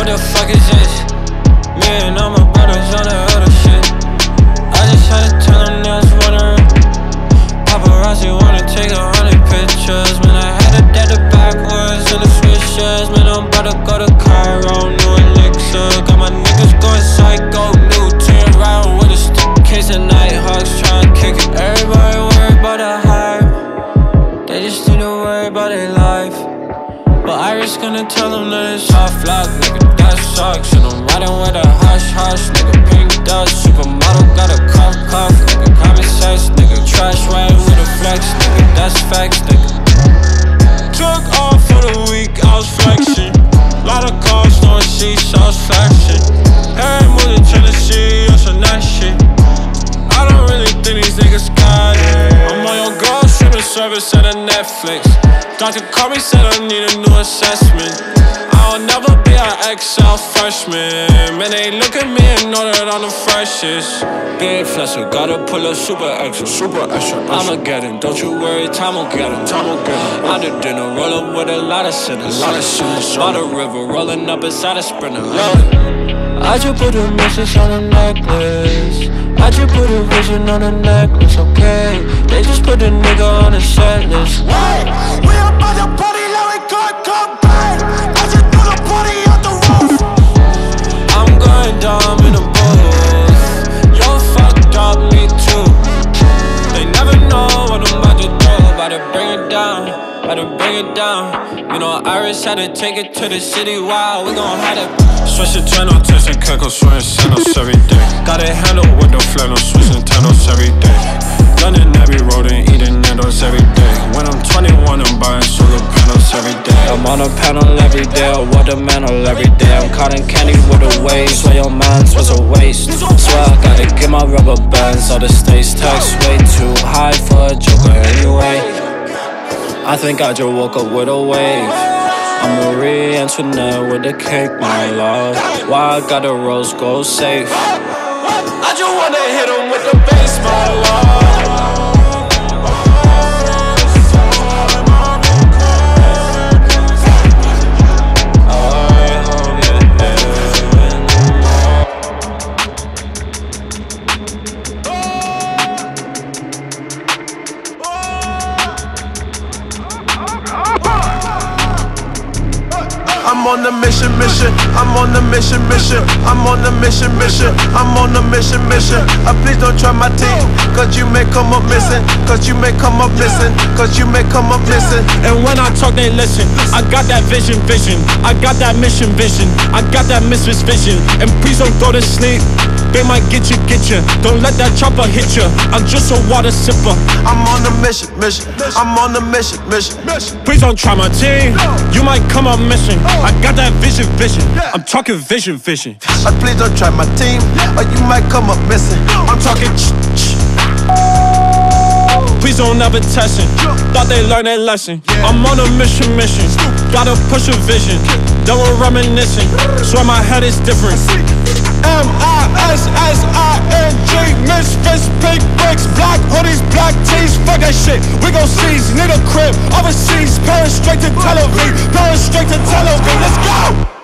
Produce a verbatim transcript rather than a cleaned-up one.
the fuck is this? Me and all my brothers on that other shit. I just had to tell them that's wondering. Paparazzi wanna take a hundred pictures. Man, I had to dead the backwards in the switches. Man, I'm about to go to Cairo, new elixir. Got my niggas going psycho, new team riding with a stick. Case of Nighthawks trying to kick it. Everybody worry about the hype. They just need to worry about their life. But Iris gonna tell them that it's soft lock, nigga, that sucks. And I'm riding with a hush hush, nigga, pink dust. Supermodel got a cough cough, nigga, common sense, nigga. Trash riding with a flex, nigga, that's facts, nigga. Took off for the week, I was flexing. Lot of cars, no seats, I was flexing. Hey, moved to Tennessee, on some nice shit. I don't really think these niggas got it. I'm on your girl streaming service and a Netflix. Doctor called me, said I need a new assessment. I'll never be an X L freshman. Man, they look at me and know that I'm the freshest. Big flexer, gotta pull up super extra, super extra. I'ma get him, don't you worry, time will get him, time will get him. I did dinner, roll up with a lot of sinners, a lot of sinners. By the river, rolling up inside a sprinter. Yeah. I just put a message on a necklace. I just put a vision on a necklace, okay? They just put a nigga on a set list. Hey, we about to party like we got cocaine. I just threw the party out the roof. I'm going dumb in the booth. Yo, fucked up, me too. They never know what I'm about to do. About to bring it down, about to bring it down. You know, Iris had to take it to the city. Wow, we gon' have to switch the channel, tasting Keko, swing sandals every day. Got it handled with the flannel, switching Tandos every day. London Abbey Road and eating Nando's every day. When I'm twenty-one, I'm buying solar panels every day. I'm on a panel every day, I water mantle every day. I'm cotton candy with a waste, swear your man's was a waste. Swear I gotta get my rubber bands out of states. Tax way too high for a joker anyway. I think I just woke up with a wave. I'm Marie Antoinette with the cake, my love. Why I got a rose gold safe? I just wanna hit him with the bass, my love. I'm on the mission, mission. I'm on the mission, mission. I'm on the mission, mission. I'm on the mission, mission. Uh, please don't try my team, cause you may come up missing. Cause you may come up missing. Cause you may come up missing. And when I talk, they listen. I got that vision, vision. I got that mission, vision. I got that misfits vision. And please don't go to sleep. They might get you, get you. Don't let that chopper hit you. I'm just a water sipper. I'm on the mission, mission. I'm on the mission, mission. Please don't try my team. You might come up missing. I got that vision, vision. I'm talking vision, vision. Uh, please don't try my team, or you might come up missing. I'm talking ch ch. Please don't ever test it. Thought they learned their lesson. I'm on a mission, mission. Gotta push a vision. Done with reminiscing. Swear my head is different. M I S S I N G, misfits, pink bricks, black hoodies, black tees, fuck that shit. We gon' seize, need a crib, overseas, parents straight to Tel Aviv, parents straight to Tel Aviv, let's go!